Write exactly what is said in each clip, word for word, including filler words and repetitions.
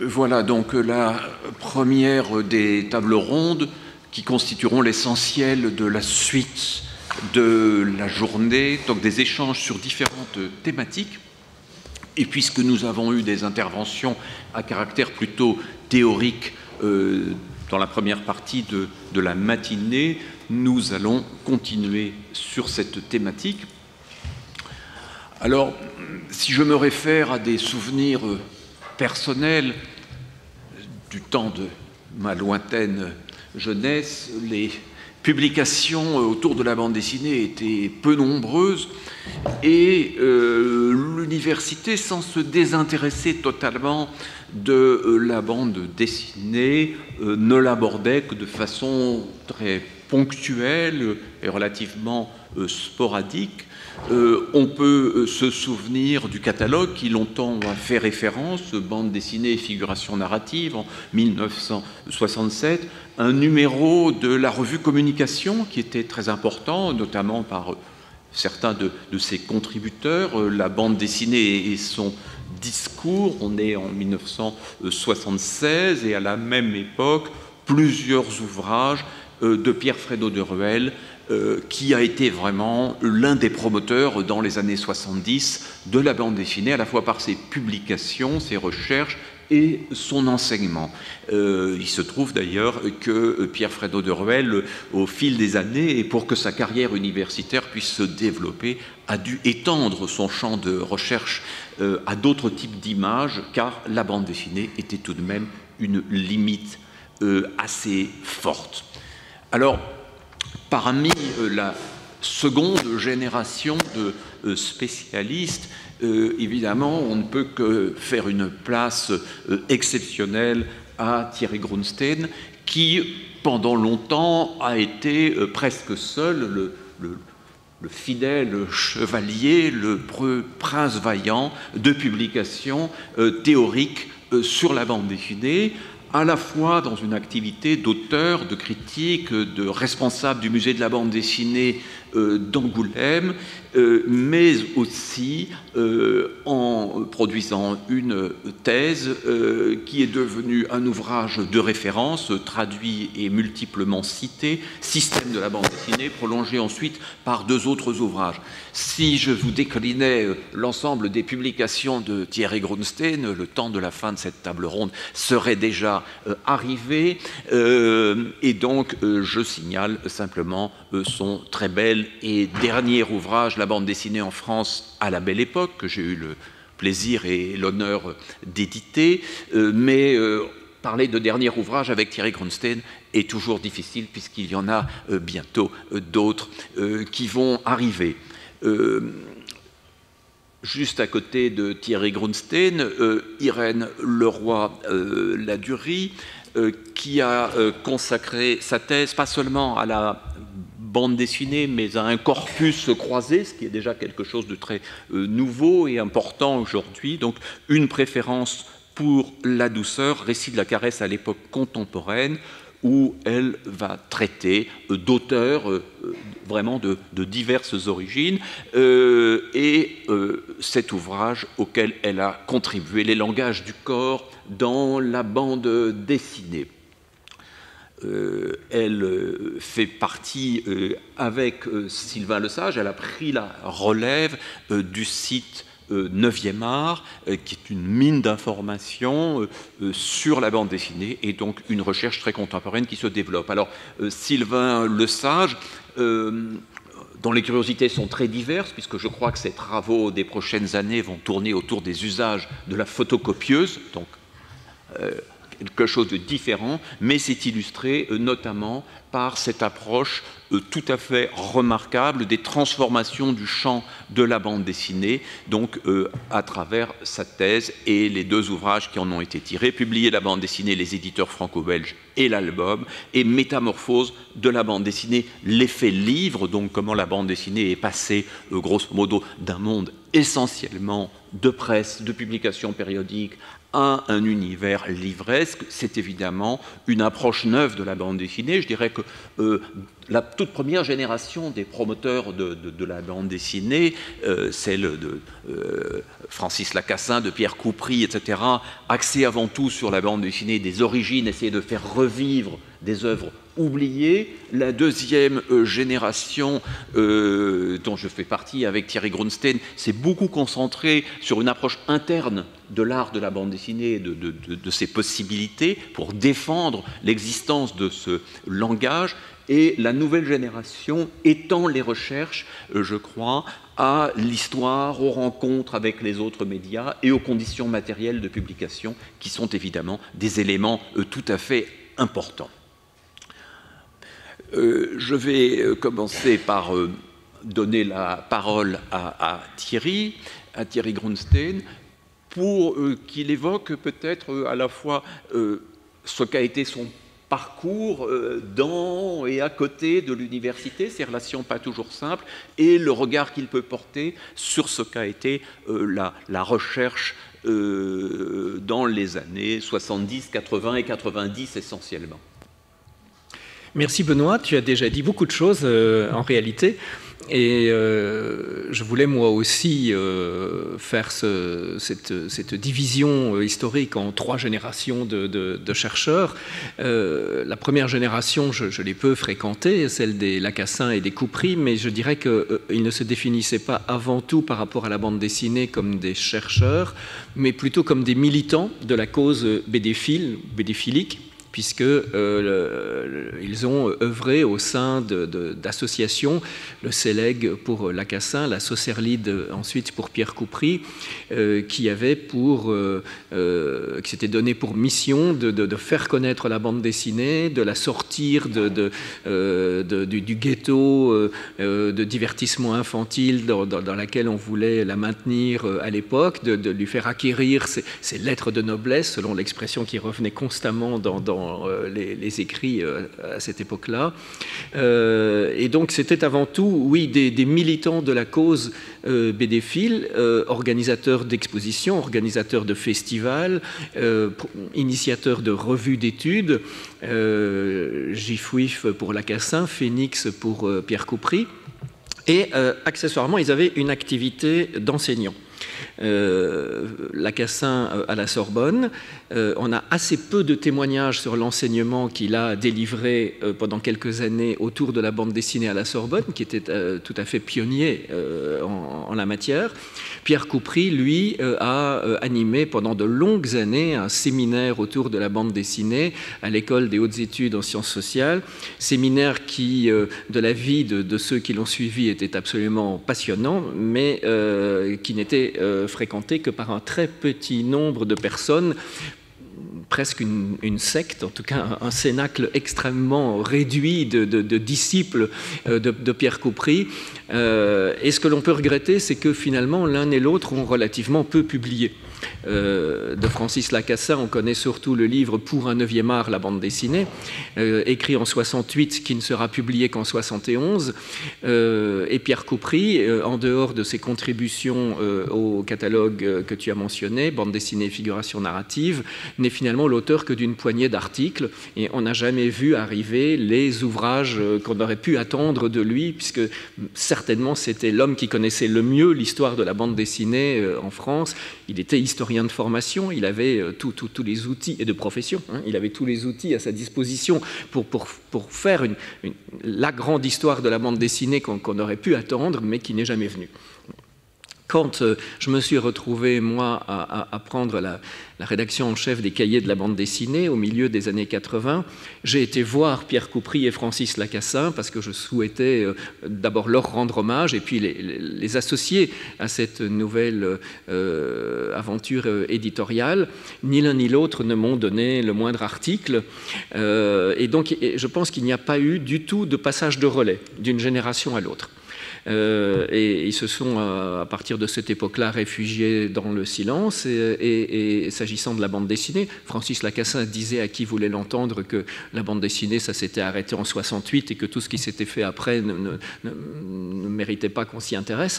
Voilà donc la première des tables rondes qui constitueront l'essentiel de la suite de la journée, donc des échanges sur différentes thématiques. Et puisque nous avons eu des interventions à caractère plutôt théorique euh, dans la première partie de, de la matinée, nous allons continuer sur cette thématique. Alors, si je me réfère à des souvenirs personnels du temps de ma lointaine jeunesse, les publications autour de la bande dessinée étaient peu nombreuses et euh, l'université, sans se désintéresser totalement de euh, la bande dessinée, euh, ne l'abordait que de façon très ponctuelle et relativement euh, sporadique. Euh, on peut euh, se souvenir du catalogue qui longtemps a fait référence, bande dessinée et figuration narrative, en mille neuf cent soixante-sept, un numéro de la revue Communication qui était très important, notamment par euh, certains de, de ses contributeurs, euh, la bande dessinée et son discours. On est en mille neuf cent soixante-seize et à la même époque, plusieurs ouvrages euh, de Pierre Frédot de Ruel, Euh, qui a été vraiment l'un des promoteurs dans les années soixante-dix de la bande dessinée, à la fois par ses publications, ses recherches et son enseignement. Euh, il se trouve d'ailleurs que Pierre Frédot de Ruel, au fil des années, et pour que sa carrière universitaire puisse se développer, a dû étendre son champ de recherche euh, à d'autres types d'images, car la bande dessinée était tout de même une limite euh, assez forte. Alors, parmi euh, la seconde génération de euh, spécialistes, euh, évidemment, on ne peut que faire une place euh, exceptionnelle à Thierry Groenesteyn, qui, pendant longtemps, a été euh, presque seul le, le, le fidèle chevalier, le prince vaillant de publications euh, théoriques euh, sur la bande dessinée, à la fois dans une activité d'auteur, de critique, de responsable du musée de la bande dessinée euh, d'Angoulême, euh, mais aussi euh, en produisant une thèse euh, qui est devenue un ouvrage de référence, traduit et multiplement cité, Système de la bande dessinée, prolongé ensuite par deux autres ouvrages. Si je vous déclinais l'ensemble des publications de Thierry Groenesteyn, le temps de la fin de cette table ronde serait déjà euh, arrivé, euh, et donc euh, je signale simplement euh, son très bel et dernier ouvrage, La bande dessinée en France à la belle époque, que j'ai eu le plaisir et l'honneur d'éditer, euh, mais euh, parler de dernier ouvrage avec Thierry Groenesteyn est toujours difficile puisqu'il y en a euh, bientôt euh, d'autres euh, qui vont arriver. Euh, juste à côté de Thierry Groenesteyn, euh, Irène Leroy-Ladurie, euh, qui a euh, consacré sa thèse pas seulement à la bande dessinée, mais à un corpus croisé, ce qui est déjà quelque chose de très euh, nouveau et important aujourd'hui. Donc, une préférence pour la douceur, récit de la caresse à l'époque contemporaine, où elle va traiter euh, d'auteurs euh, vraiment de, de diverses origines, euh, et euh, cet ouvrage auquel elle a contribué, Les langages du corps dans la bande dessinée. Euh, elle euh, fait partie, euh, avec euh, Sylvain Lesage, elle a pris la relève euh, du site Euh, neuvième art, euh, qui est une mine d'informations euh, euh, sur la bande dessinée, et donc une recherche très contemporaine qui se développe. Alors, euh, Sylvain Lesage, euh, dont les curiosités sont très diverses, puisque je crois que ses travaux des prochaines années vont tourner autour des usages de la photocopieuse, donc euh, quelque chose de différent, mais c'est illustré euh, notamment par cette approche euh, tout à fait remarquable des transformations du champ de la bande dessinée, donc euh, à travers sa thèse et les deux ouvrages qui en ont été tirés, Publier la bande dessinée, les éditeurs franco-belges et l'album, et Métamorphose de la bande dessinée, l'effet livre, donc comment la bande dessinée est passée, euh, grosso modo, d'un monde essentiellement de presse, de publications périodiques, à un univers livresque. C'est évidemment une approche neuve de la bande dessinée. Je dirais que euh, la toute première génération des promoteurs de, de, de la bande dessinée, euh, celle de euh, Francis Lacassain, de Pierre Coupry, et cetera, axée avant tout sur la bande dessinée des origines, essayer de faire revivre des œuvres oubliées. La deuxième euh, génération, euh, dont je fais partie avec Thierry Grunstein, s'est beaucoup concentrée sur une approche interne de l'art de la bande dessinée, de, de, de, de ses possibilités, pour défendre l'existence de ce langage. Et la nouvelle génération étend les recherches, euh, je crois, à l'histoire, aux rencontres avec les autres médias et aux conditions matérielles de publication, qui sont évidemment des éléments euh, tout à fait importants. Euh, je vais euh, commencer par euh, donner la parole à, à Thierry, à Thierry Grunstein, pour euh, qu'il évoque peut-être euh, à la fois euh, ce qu'a été son parcours dans et à côté de l'université, ces relations pas toujours simples, et le regard qu'il peut porter sur ce qu'a été euh, la, la recherche euh, dans les années soixante-dix, quatre-vingts et quatre-vingt-dix essentiellement. Merci Benoît, tu as déjà dit beaucoup de choses euh, en réalité. Et euh, je voulais moi aussi euh, faire ce, cette, cette division historique en trois générations de, de, de chercheurs. Euh, la première génération, je, je l'ai peu fréquentée, celle des Lacassain et des Coupry, mais je dirais qu'ils euh, ne se définissaient pas avant tout par rapport à la bande dessinée comme des chercheurs, mais plutôt comme des militants de la cause bédéphile, bédéphilique, puisqu'ils euh, ont œuvré au sein d'associations, le Célègue pour Lacassain, la Saucerlide ensuite pour Pierre Coupry, euh, qui avait pour, euh, euh, qui s'était donné pour mission de, de, de faire connaître la bande dessinée, de la sortir de, de, euh, de, du, du ghetto euh, de divertissement infantile dans, dans, dans laquelle on voulait la maintenir à l'époque, de, de lui faire acquérir ses, ses lettres de noblesse, selon l'expression qui revenait constamment dans, dans Les, les écrits à cette époque-là. Euh, et donc c'était avant tout, oui, des, des militants de la cause euh, bédéphile, euh, organisateurs d'expositions, organisateurs de festivals, euh, initiateurs de revues d'études, euh, Gifouif pour Lacassain, Phénix pour euh, Pierre Coupry. Et euh, accessoirement, ils avaient une activité d'enseignant. Euh, Lacassain à la Sorbonne. Euh, on a assez peu de témoignages sur l'enseignement qu'il a délivré euh, pendant quelques années autour de la bande dessinée à la Sorbonne, qui était euh, tout à fait pionnier euh, en, en la matière. Pierre Coupry, lui, euh, a euh, animé pendant de longues années un séminaire autour de la bande dessinée à l'École des hautes études en sciences sociales, séminaire qui, euh, de la vie de, de ceux qui l'ont suivi, était absolument passionnant, mais euh, qui n'était euh, fréquenté que par un très petit nombre de personnes, presque une, une secte, en tout cas un, un cénacle extrêmement réduit de, de, de disciples de, de Pierre Coupry. Euh, et ce que l'on peut regretter, c'est que finalement l'un et l'autre ont relativement peu publié. Euh, de Francis Lacassain, on connaît surtout le livre Pour un neuvième art, la bande dessinée, euh, écrit en soixante-huit, qui ne sera publié qu'en soixante et onze. Euh, et Pierre Coupry, euh, en dehors de ses contributions euh, au catalogue euh, que tu as mentionné, bande dessinée et figuration narrative, n'est finalement l'auteur que d'une poignée d'articles. Et on n'a jamais vu arriver les ouvrages euh, qu'on aurait pu attendre de lui, puisque certainement c'était l'homme qui connaissait le mieux l'histoire de la bande dessinée euh, en France. Il était historien de formation, il avait euh, tous tout, tout les outils, et de profession, hein, il avait tous les outils à sa disposition pour, pour, pour faire une, une, la grande histoire de la bande dessinée qu'on qu'on aurait pu attendre, mais qui n'est jamais venue. Quand euh, je me suis retrouvé, moi, à, à, à prendre la, la rédaction en chef des cahiers de la bande dessinée au milieu des années quatre-vingts, j'ai été voir Pierre Coupry et Francis Lacassain parce que je souhaitais euh, d'abord leur rendre hommage et puis les, les associer à cette nouvelle euh, aventure euh, éditoriale. Ni l'un ni l'autre ne m'ont donné le moindre article. Euh, et donc, et je pense qu'il n'y a pas eu du tout de passage de relais d'une génération à l'autre. Euh, et ils se sont, à, à partir de cette époque-là, réfugiés dans le silence. Et, et, et s'agissant de la bande dessinée, Francis Lacassain disait à qui voulait l'entendre que la bande dessinée, ça s'était arrêté en soixante-huit et que tout ce qui s'était fait après ne, ne, ne, ne méritait pas qu'on s'y intéresse.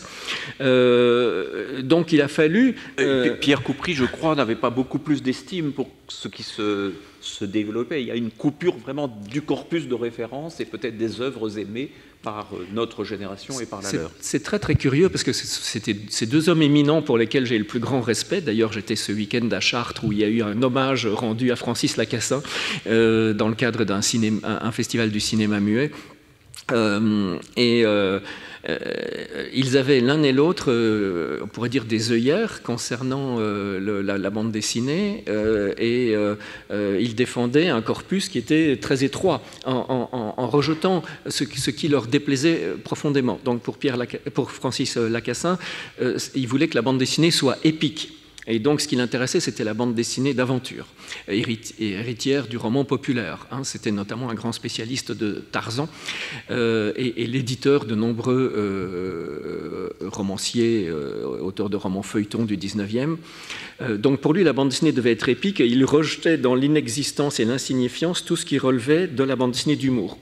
Euh, donc il a fallu... Euh... Pierre Coupry, je crois, n'avait pas beaucoup plus d'estime pour ce qui se, se développait. Il y a une coupure vraiment du corpus de référence et peut-être des œuvres aimées par notre génération et par la leur. C'est très très curieux parce que c'était ces deux hommes éminents pour lesquels j'ai le plus grand respect. D'ailleurs, j'étais ce week-end à Chartres où il y a eu un hommage rendu à Francis Lacassain euh, dans le cadre d'un cinéma, un festival du cinéma muet. Euh, et euh, euh, ils avaient l'un et l'autre, euh, on pourrait dire, des œillères concernant euh, le, la, la bande dessinée, euh, et euh, euh, ils défendaient un corpus qui était très étroit, en, en, en rejetant ce, ce qui leur déplaisait profondément. Donc pour, Pierre Laca, pour Francis Lacassain, euh, il voulait que la bande dessinée soit épique. Et donc, ce qui l'intéressait, c'était la bande dessinée d'aventure, héritière du roman populaire. Hein, c'était notamment un grand spécialiste de Tarzan euh, et, et l'éditeur de nombreux euh, romanciers, euh, auteurs de romans feuilletons du dix-neuvième. Euh, donc, pour lui, la bande dessinée devait être épique et il rejetait dans l'inexistence et l'insignifiance tout ce qui relevait de la bande dessinée d'humour.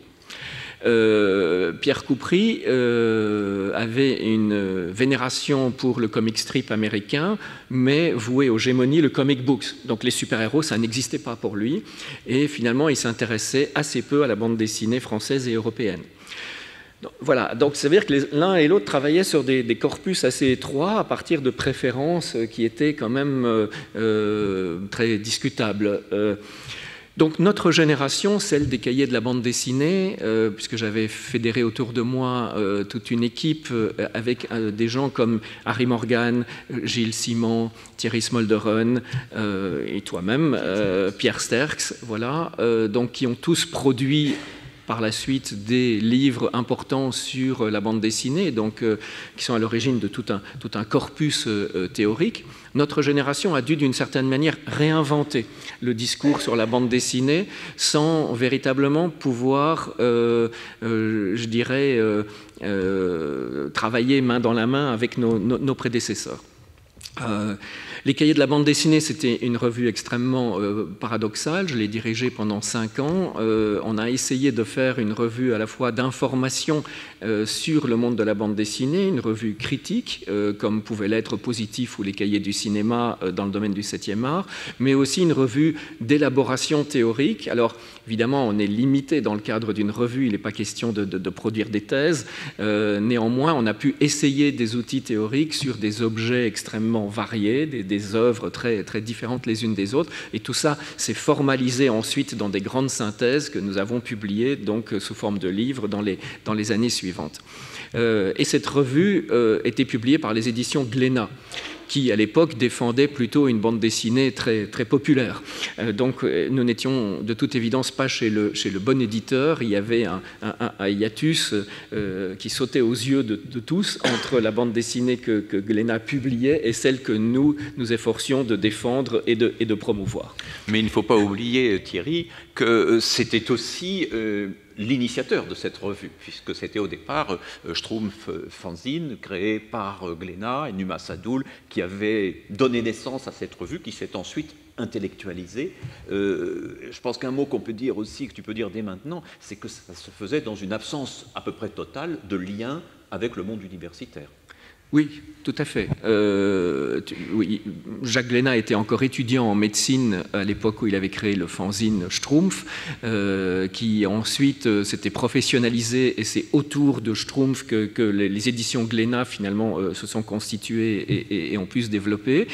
Euh, Pierre Coupry euh, avait une vénération pour le comic strip américain, mais voué aux gémonies le comic books. Donc les super-héros, ça n'existait pas pour lui. Et finalement, il s'intéressait assez peu à la bande dessinée française et européenne. Donc, voilà, donc ça veut dire que l'un et l'autre travaillaient sur des, des corpus assez étroits à partir de préférences qui étaient quand même euh, euh, très discutables. Euh, Donc notre génération, celle des cahiers de la bande dessinée, euh, puisque j'avais fédéré autour de moi euh, toute une équipe euh, avec euh, des gens comme Harry Morgan, Gilles Simon, Thierry Smolderen euh, et toi-même, euh, Pierre Sterckx, voilà, euh, donc qui ont tous produit par la suite des livres importants sur la bande dessinée, donc, euh, qui sont à l'origine de tout un, tout un corpus euh, théorique. Notre génération a dû, d'une certaine manière, réinventer le discours sur la bande dessinée sans véritablement pouvoir, euh, euh, je dirais, euh, euh, travailler main dans la main avec nos, nos, nos prédécesseurs. Euh, les cahiers de la bande dessinée, c'était une revue extrêmement euh, paradoxale. Je l'ai dirigée pendant cinq ans. Euh, on a essayé de faire une revue à la fois d'information euh, sur le monde de la bande dessinée, une revue critique, euh, comme pouvait l'être Positif ou les cahiers du cinéma euh, dans le domaine du septième art, mais aussi une revue d'élaboration théorique. Alors, évidemment, on est limité dans le cadre d'une revue. Il n'est pas question de, de, de produire des thèses. Euh, néanmoins, on a pu essayer des outils théoriques sur des objets extrêmement variés, des, des œuvres très, très différentes les unes des autres, et tout ça s'est formalisé ensuite dans des grandes synthèses que nous avons publiées donc sous forme de livres dans les, dans les années suivantes. Euh, et cette revue euh, était publiée par les éditions Glénat, qui, à l'époque, défendait plutôt une bande dessinée très, très populaire. Euh, donc, nous n'étions de toute évidence pas chez le, chez le bon éditeur. Il y avait un, un, un hiatus euh, qui sautait aux yeux de, de tous entre la bande dessinée que, que Glénat publiait et celle que nous nous efforcions de défendre et de, et de promouvoir. Mais il ne faut pas oublier, Thierry, que c'était aussi... Euh l'initiateur de cette revue, puisque c'était au départ euh, Schtroumpf Fanzine, créé par euh, Glénat et Numa Sadoul, qui avait donné naissance à cette revue, qui s'est ensuite intellectualisée. Euh, je pense qu'un mot qu'on peut dire aussi, que tu peux dire dès maintenant, c'est que ça se faisait dans une absence à peu près totale de lien avec le monde universitaire. Oui, tout à fait. Euh, tu, oui, Jacques Glénat était encore étudiant en médecine à l'époque où il avait créé le fanzine Schtroumpf, euh, qui ensuite euh, s'était professionnalisé, et c'est autour de Schtroumpf que, que les, les éditions Glénat finalement euh, se sont constituées et, et, et ont pu se développer.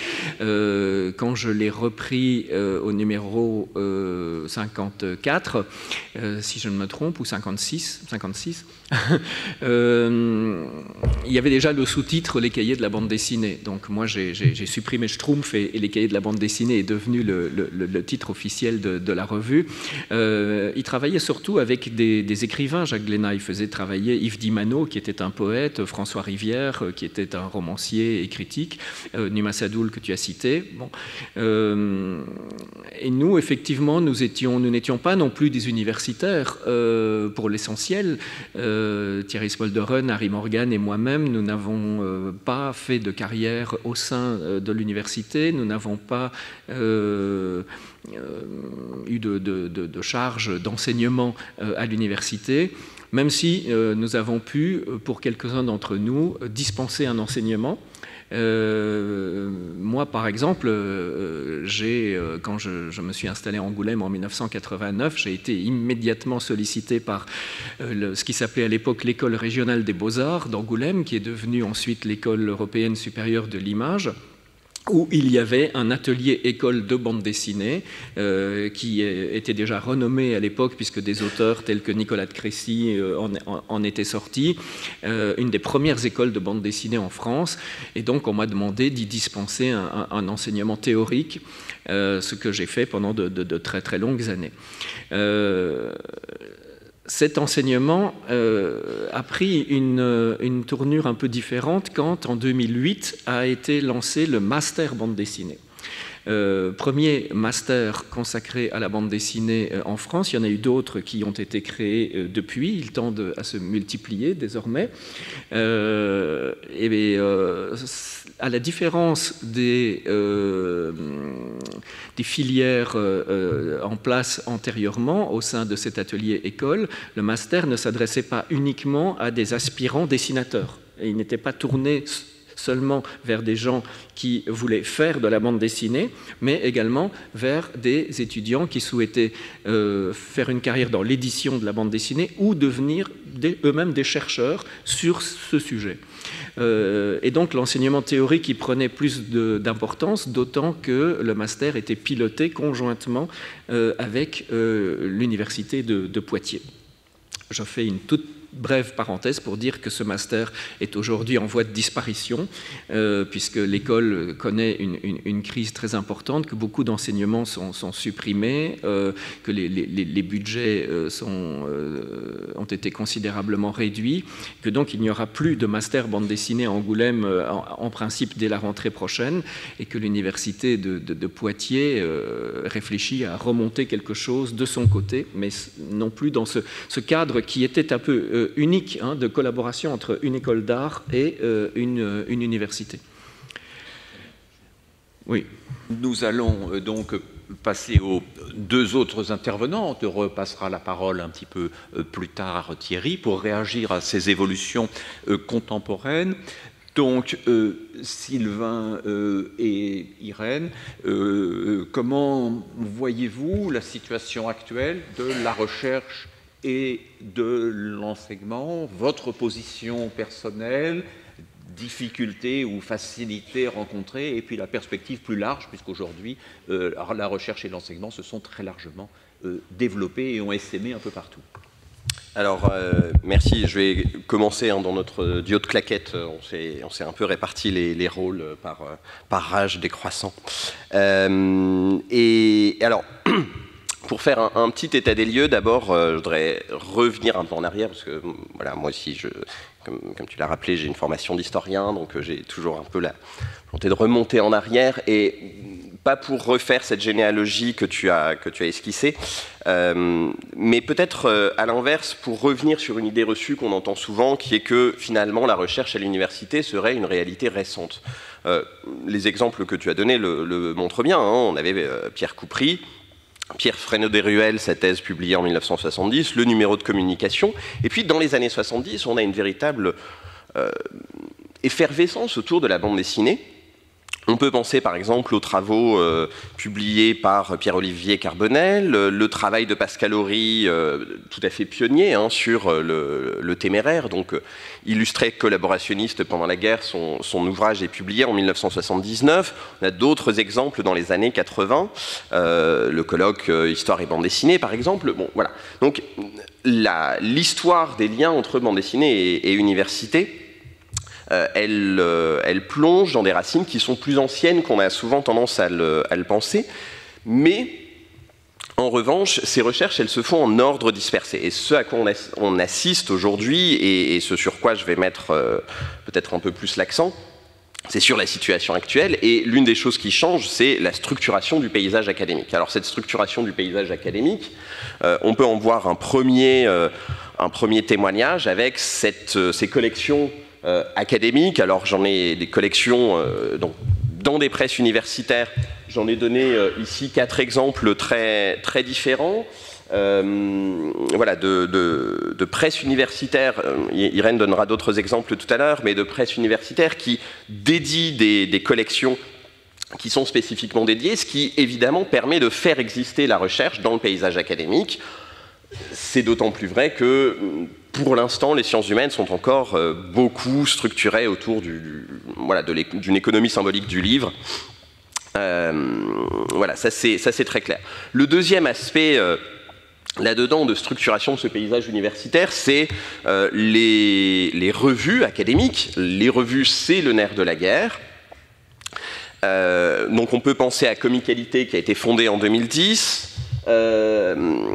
Euh, quand je l'ai repris euh, au numéro euh, cinquante-quatre, euh, si je ne me trompe, ou cinquante-six, cinquante-six, euh, il y avait déjà le sous-titre titre les cahiers de la bande dessinée. Donc moi j'ai supprimé Schtroumpf et, et les cahiers de la bande dessinée est devenu le, le, le titre officiel de, de la revue. Euh, il travaillait surtout avec des, des écrivains. Jacques Glénat, il faisait travailler Yves Dimano, qui était un poète, François Rivière, qui était un romancier et critique, euh, Numa Sadoul que tu as cité. Bon. Euh, et nous, effectivement, nous étions, nous n'étions pas non plus des universitaires euh, pour l'essentiel. Euh, Thierry Smolderen, Harry Morgan et moi-même, nous n'avons euh, pas fait de carrière au sein euh, de l'université. Nous n'avons pas euh, euh, eu de, de, de, de charge d'enseignement euh, à l'université, même si euh, nous avons pu, pour quelques-uns d'entre nous, dispenser un enseignement. Euh, moi, par exemple, euh, j'ai, euh, quand je, je me suis installé à Angoulême en mille neuf cent quatre-vingt-neuf, j'ai été immédiatement sollicité par euh, le, ce qui s'appelait à l'époque l'École régionale des beaux-arts d'Angoulême, qui est devenue ensuite l'École européenne supérieure de l'image, où il y avait un atelier école de bande dessinée euh, qui était déjà renommé à l'époque puisque des auteurs tels que Nicolas de Crécy euh, en, en, en étaient sortis, euh, une des premières écoles de bande dessinée en France, et donc on m'a demandé d'y dispenser un, un, un enseignement théorique, euh, ce que j'ai fait pendant de, de, de très très longues années. Euh, Cet enseignement euh, a pris une, une tournure un peu différente quand, en deux mille huit, a été lancé le master bande dessinée. Euh, premier master consacré à la bande dessinée euh, en France. Il y en a eu d'autres qui ont été créés euh, depuis. Ils tendent à se multiplier désormais. Euh, et euh, à la différence des, euh, des filières euh, en place antérieurement au sein de cet atelier école, le master ne s'adressait pas uniquement à des aspirants dessinateurs. Et il n'était pas tourné seulement vers des gens qui voulaient faire de la bande dessinée, mais également vers des étudiants qui souhaitaient euh, faire une carrière dans l'édition de la bande dessinée ou devenir eux-mêmes des chercheurs sur ce sujet. Euh, et donc l'enseignement théorique y prenait plus d'importance, d'autant que le master était piloté conjointement euh, avec euh, l'université de, de Poitiers. Je fais une toute brève parenthèse pour dire que ce master est aujourd'hui en voie de disparition, euh, puisque l'école connaît une, une, une crise très importante, que beaucoup d'enseignements sont, sont supprimés, euh, que les, les, les budgets euh, sont, euh, ont été considérablement réduits, que donc il n'y aura plus de master bande dessinée à Angoulême euh, en, en principe dès la rentrée prochaine, et que l'université de, de, de Poitiers euh, réfléchit à remonter quelque chose de son côté, mais non plus dans ce, ce cadre qui était un peu euh, unique hein, de collaboration entre une école d'art et euh, une, une université. Oui. Nous allons euh, donc passer aux deux autres intervenants. On te repassera la parole un petit peu euh, plus tard, Thierry, pour réagir à ces évolutions euh, contemporaines. Donc, euh, Sylvain euh, et Irène, euh, comment voyez-vous la situation actuelle de la recherche et de l'enseignement, votre position personnelle, difficultés ou facilités rencontrées, et puis la perspective plus large, puisqu'aujourd'hui, euh, la recherche et l'enseignement se sont très largement euh, développés et ont essaimé un peu partout. Alors, euh, merci. Je vais commencer hein, dans notre duo de claquettes. On s'est un peu réparti les, les rôles par, par âge décroissant. Euh, et alors... Pour faire un, un petit état des lieux, d'abord, euh, je voudrais revenir un peu en arrière, parce que voilà, moi aussi, je, comme, comme tu l'as rappelé, j'ai une formation d'historien, donc euh, j'ai toujours un peu la volonté de remonter en arrière, et pas pour refaire cette généalogie que tu as, que tu as esquissée, euh, mais peut-être euh, à l'inverse, pour revenir sur une idée reçue qu'on entend souvent, qui est que finalement la recherche à l'université serait une réalité récente. Euh, les exemples que tu as donnés le, le montrent bien, hein. On avait euh, Pierre Coupry, Pierre Fresneau-Desruelles, sa thèse publiée en mille neuf cent soixante-dix, le numéro de communication. Et puis, dans les années soixante-dix, on a une véritable euh, effervescence autour de la bande dessinée. On peut penser par exemple aux travaux euh, publiés par Pierre-Olivier Carbonel, le, le travail de Pascal Horry, euh, tout à fait pionnier hein, sur euh, le, le Téméraire, donc euh, illustré collaborationniste pendant la guerre, son, son ouvrage est publié en mille neuf cent soixante-dix-neuf. On a d'autres exemples dans les années quatre-vingts, euh, le colloque euh, Histoire et bande dessinée par exemple. Bon, voilà. Donc l'histoire des liens entre bande dessinée et, et université euh, elle, euh, elle plonge dans des racines qui sont plus anciennes qu'on a souvent tendance à le, à le penser, mais en revanche, ces recherches, elles se font en ordre dispersé. Et ce à quoi on, as, on assiste aujourd'hui, et, et ce sur quoi je vais mettre euh, peut-être un peu plus l'accent, c'est sur la situation actuelle, et l'une des choses qui change, c'est la structuration du paysage académique. Alors cette structuration du paysage académique, euh, on peut en voir un premier, euh, un premier témoignage avec cette, euh, ces collections euh, académiques. Alors j'en ai des collections euh, donc, dans des presses universitaires, j'en ai donné euh, ici quatre exemples très, très différents. Euh, voilà, de, de, de presse universitaire, euh, Irène donnera d'autres exemples tout à l'heure, mais de presse universitaire qui dédie des, des collections qui sont spécifiquement dédiées, ce qui évidemment permet de faire exister la recherche dans le paysage académique. C'est d'autant plus vrai que pour l'instant les sciences humaines sont encore euh, beaucoup structurées autour du, du, voilà, d'une économie symbolique du livre. Euh, voilà, ça c'est très clair. Le deuxième aspect euh, là-dedans de structuration de ce paysage universitaire, c'est euh, les, les revues académiques. Les revues, c'est le nerf de la guerre. Euh, donc on peut penser à Comicalité qui a été fondée en deux mille dix. Euh,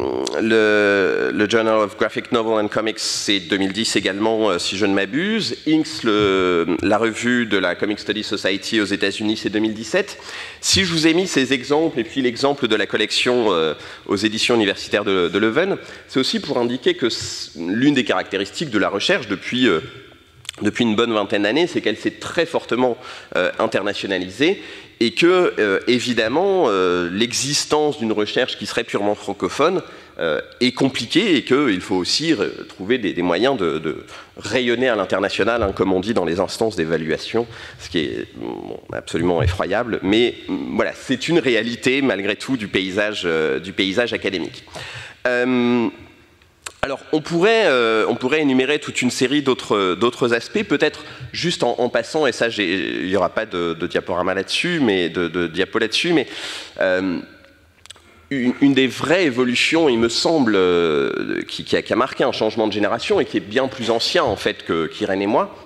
le, le Journal of Graphic Novel and Comics, c'est deux mille dix également, euh, si je ne m'abuse. Inks, le, la revue de la Comic Study Society aux États-Unis, c'est deux mille dix-sept. Si je vous ai mis ces exemples, et puis l'exemple de la collection euh, aux éditions universitaires de, de Leuven, c'est aussi pour indiquer que l'une des caractéristiques de la recherche depuis... Euh, depuis une bonne vingtaine d'années, c'est qu'elle s'est très fortement euh, internationalisée et que, euh, évidemment, euh, l'existence d'une recherche qui serait purement francophone euh, est compliquée et qu'il faut aussi trouver des, des moyens de, de rayonner à l'international, hein, comme on dit dans les instances d'évaluation, ce qui est bon, absolument effroyable, mais voilà, c'est une réalité, malgré tout, du paysage, euh, du paysage académique. Euh, Alors, on pourrait, euh, on pourrait énumérer toute une série d'autres aspects, peut-être juste en, en passant, et ça, il n'y aura pas de, de diaporama là-dessus, mais de, de diapo là-dessus, mais euh, une, une des vraies évolutions, il me semble, euh, qui, qui, a, qui a marqué un changement de génération et qui est bien plus ancien, en fait, qu'Irène et moi,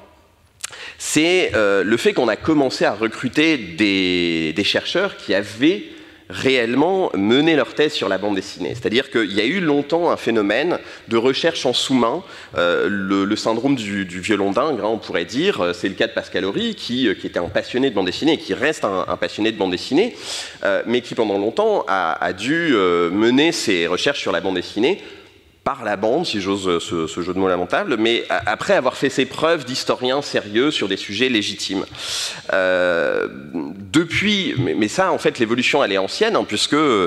c'est euh, le fait qu'on a commencé à recruter des, des chercheurs qui avaient réellement mener leur thèse sur la bande dessinée. C'est-à-dire qu'il y a eu longtemps un phénomène de recherche en sous-main, euh, le, le syndrome du, du violon dingue, hein, on pourrait dire. C'est le cas de Pascal Horry, qui, qui était un passionné de bande dessinée et qui reste un, un passionné de bande dessinée, euh, mais qui pendant longtemps a, a dû euh, mener ses recherches sur la bande dessinée par la bande, si j'ose ce, ce jeu de mots lamentable, mais après avoir fait ses preuves d'historien sérieux sur des sujets légitimes. Euh, depuis, mais, mais ça, en fait, l'évolution, elle est ancienne, hein, puisque euh,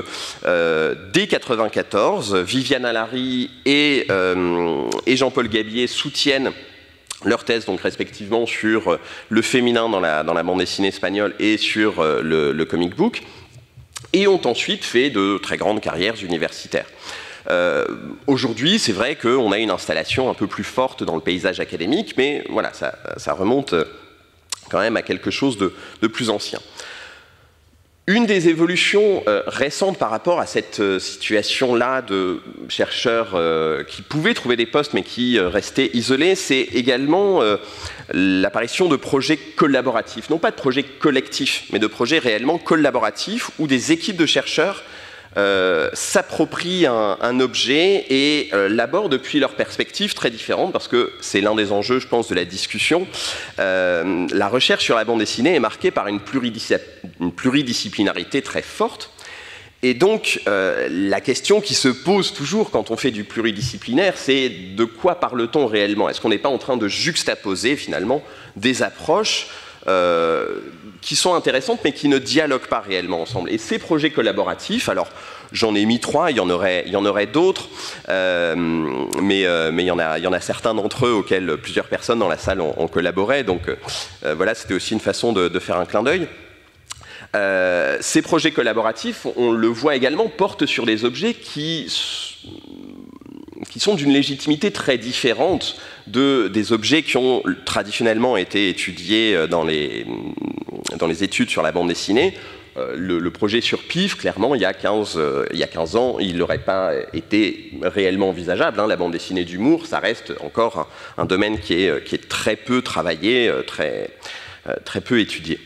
dès quatre-vingt-quatorze, Viviane Alary et, euh, et Jean-Paul Gabier soutiennent leur thèse, donc respectivement sur le féminin dans la, dans la bande dessinée espagnole et sur euh, le, le comic book, et ont ensuite fait de très grandes carrières universitaires. Euh, Aujourd'hui, c'est vrai qu'on a une installation un peu plus forte dans le paysage académique, mais voilà, ça, ça remonte quand même à quelque chose de, de plus ancien. Une des évolutions euh, récentes par rapport à cette euh, situation-là de chercheurs euh, qui pouvaient trouver des postes mais qui euh, restaient isolés, c'est également euh, l'apparition de projets collaboratifs. Non pas de projets collectifs, mais de projets réellement collaboratifs où des équipes de chercheurs Euh, s'approprient un, un objet et euh, l'abordent depuis leur perspective très différente, parce que c'est l'un des enjeux, je pense, de la discussion. Euh, la recherche sur la bande dessinée est marquée par une, pluridisci une pluridisciplinarité très forte. Et donc, euh, la question qui se pose toujours quand on fait du pluridisciplinaire, c'est de quoi parle-t-on réellement? Est-ce qu'on n'est pas en train de juxtaposer, finalement, des approches Euh, qui sont intéressantes mais qui ne dialoguent pas réellement ensemble. Et ces projets collaboratifs, alors j'en ai mis trois, il y en aurait, il y en aurait d'autres, euh, mais, euh, mais il, y en a, il y en a certains d'entre eux auxquels plusieurs personnes dans la salle ont, ont collaboré, donc euh, voilà, c'était aussi une façon de, de faire un clin d'œil. Euh, ces projets collaboratifs, on le voit également, portent sur des objets qui, qui sont d'une légitimité très différente de, des objets qui ont traditionnellement été étudiés dans les, dans les études sur la bande dessinée. euh, le, le projet sur P I F, clairement, il y a quinze, euh, il y a quinze ans, il n'aurait pas été réellement envisageable. Hein. La bande dessinée d'humour, ça reste encore un, un domaine qui est, qui est très peu travaillé, très, euh, très peu étudié.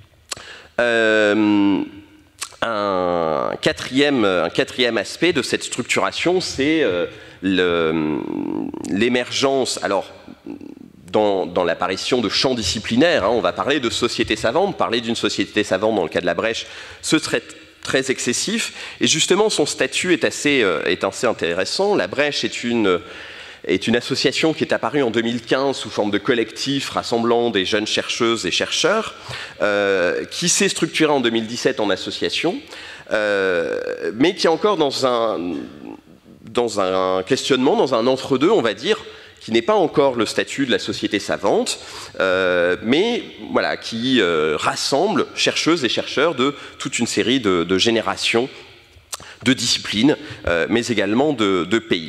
Euh, un, quatrième, un quatrième aspect de cette structuration, c'est euh, l'émergence, alors dans, dans l'apparition de champs disciplinaires, hein, on va parler de société savante, parler d'une société savante dans le cas de la Brèche, ce serait très excessif, et justement son statut est assez, euh, est assez intéressant. La Brèche est une... est une association qui est apparue en deux mille quinze sous forme de collectif rassemblant des jeunes chercheuses et chercheurs, euh, qui s'est structurée en deux mille dix-sept en association, euh, mais qui est encore dans un, dans un questionnement, dans un entre-deux, on va dire, qui n'est pas encore le statut de la société savante, euh, mais voilà, qui euh, rassemble chercheuses et chercheurs de toute une série de, de générations, de disciplines, euh, mais également de, de pays.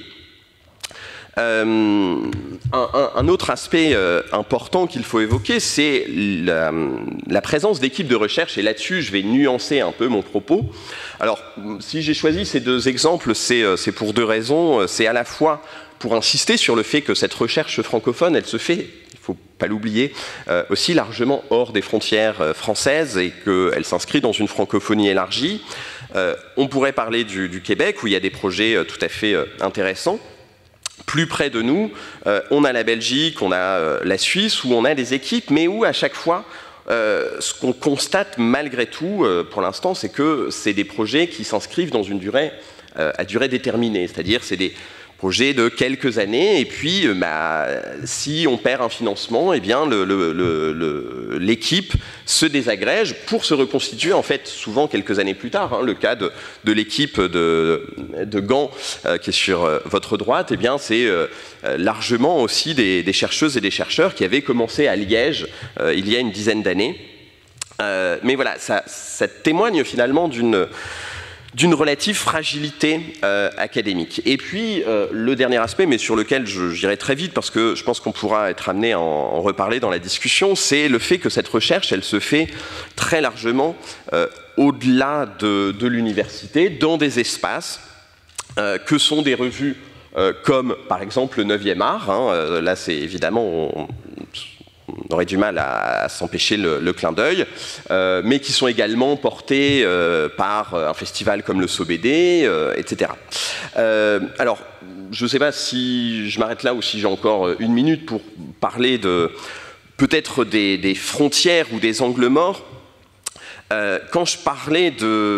Euh, un, un, un autre aspect euh, important qu'il faut évoquer, c'est la, la présence d'équipes de recherche, et là-dessus je vais nuancer un peu mon propos. Alors, si j'ai choisi ces deux exemples, c'est pour deux raisons. C'est à la fois pour insister sur le fait que cette recherche francophone, elle se fait, il ne faut pas l'oublier, euh, aussi largement hors des frontières euh, françaises, et qu'elle s'inscrit dans une francophonie élargie. Euh, on pourrait parler du, du Québec, où il y a des projets euh, tout à fait euh, intéressants. Plus près de nous, euh, on a la Belgique, on a euh, la Suisse, où on a des équipes, mais où à chaque fois, euh, ce qu'on constate malgré tout, euh, pour l'instant, c'est que c'est des projets qui s'inscrivent dans une durée euh, à durée déterminée, c'est-à-dire c'est des projet de quelques années, et puis bah, si on perd un financement, eh bien le, le, le, l'équipe se désagrège pour se reconstituer en fait souvent quelques années plus tard. Hein. Le cas de, de l'équipe de, de Gand euh, qui est sur euh, votre droite, eh bien c'est euh, largement aussi des, des chercheuses et des chercheurs qui avaient commencé à Liège euh, il y a une dizaine d'années. Euh, mais voilà, ça, ça témoigne finalement d'une d'une relative fragilité euh, académique. Et puis, euh, le dernier aspect, mais sur lequel j'irai très vite, parce que je pense qu'on pourra être amené à en, en reparler dans la discussion, c'est le fait que cette recherche, elle se fait très largement euh, au-delà de, de l'université, dans des espaces euh, que sont des revues euh, comme, par exemple, le neuvième art. Hein, euh, là, c'est évidemment... On, on aurait du mal à, à s'empêcher le, le clin d'œil, euh, mais qui sont également portés euh, par un festival comme le SOBD, euh, et cetera. Euh, alors, je ne sais pas si je m'arrête là ou si j'ai encore une minute pour parler de peut-être des, des frontières ou des angles morts. Euh, quand je parlais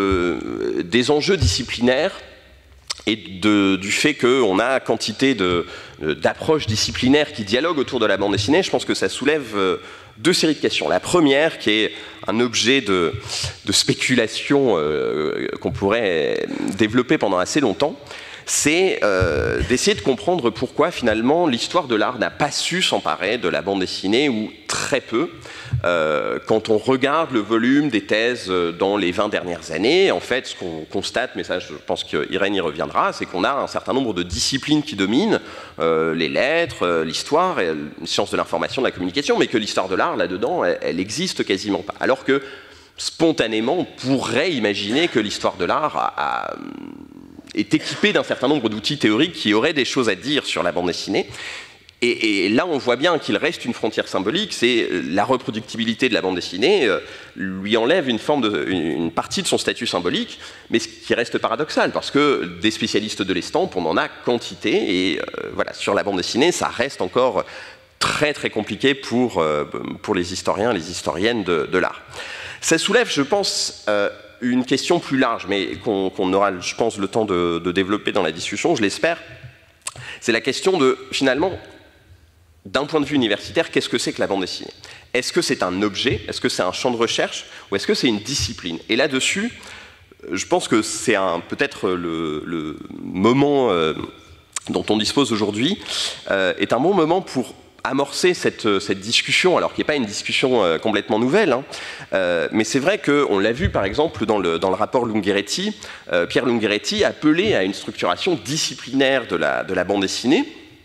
de, des enjeux disciplinaires, et de, du fait qu'on a quantité d'approches disciplinaires qui dialoguent autour de la bande dessinée, je pense que ça soulève deux séries de questions. La première, qui est un objet de, de spéculation euh, qu'on pourrait développer pendant assez longtemps, c'est euh, d'essayer de comprendre pourquoi finalement l'histoire de l'art n'a pas su s'emparer de la bande dessinée, ou très peu. Euh, quand on regarde le volume des thèses dans les vingt dernières années, en fait, ce qu'on constate, mais ça je pense qu'Irène y reviendra, c'est qu'on a un certain nombre de disciplines qui dominent, euh, les lettres, euh, l'histoire, les sciences de l'information, de la communication, mais que l'histoire de l'art, là-dedans, elle, elle existe quasiment pas. Alors que, spontanément, on pourrait imaginer que l'histoire de l'art a, a est équipé d'un certain nombre d'outils théoriques qui auraient des choses à dire sur la bande dessinée. Et, et là, on voit bien qu'il reste une frontière symbolique, c'est la reproductibilité de la bande dessinée euh, lui enlève une, forme de, une, une partie de son statut symbolique, mais ce qui reste paradoxal, parce que des spécialistes de l'estampe, on en a quantité, et euh, voilà, sur la bande dessinée, ça reste encore très très compliqué pour, euh, pour les historiens et les historiennes de, de l'art. Ça soulève, je pense, euh, une question plus large, mais qu'on qu'on aura, je pense, le temps de, de développer dans la discussion, je l'espère. C'est la question de, finalement, d'un point de vue universitaire, qu'est-ce que c'est que la bande dessinée? Est-ce que c'est un objet? Est-ce que c'est un champ de recherche? Ou est-ce que c'est une discipline? Et là-dessus, je pense que c'est peut-être le, le moment euh, dont on dispose aujourd'hui, euh, est un bon moment pour amorcer cette, cette discussion, alors qui n'est pas une discussion euh, complètement nouvelle, hein, euh, mais c'est vrai qu'on l'a vu par exemple dans le, dans le rapport Lungheretti, euh, Pierre Lungheretti appelait à une structuration disciplinaire de la, de la bande dessinée,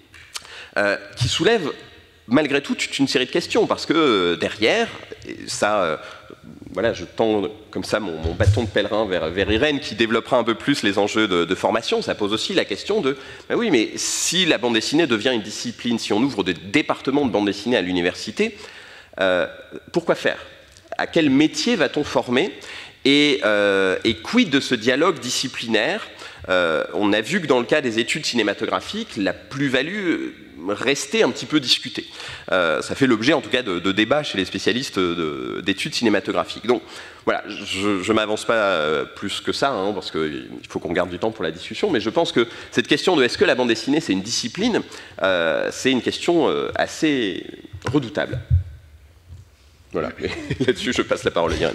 euh, qui soulève malgré tout toute une série de questions, parce que euh, derrière, et ça, euh, voilà, je tends comme ça mon, mon bâton de pèlerin vers, vers Irène, qui développera un peu plus les enjeux de, de formation. Ça pose aussi la question de, ben oui, mais si la bande dessinée devient une discipline, si on ouvre des départements de bande dessinée à l'université, euh, pourquoi faire? À quel métier va-t-on former? Et, euh, et quid de ce dialogue disciplinaire? euh, On a vu que dans le cas des études cinématographiques, la plus-value restait un petit peu discutée. Euh, ça fait l'objet en tout cas de, de débats chez les spécialistes d'études cinématographiques. Donc voilà, je ne m'avance pas plus que ça, hein, parce qu'il faut qu'on garde du temps pour la discussion, mais je pense que cette question de est-ce que la bande dessinée c'est une discipline, euh, c'est une question euh, assez redoutable. Voilà, là-dessus je passe la parole à Irène.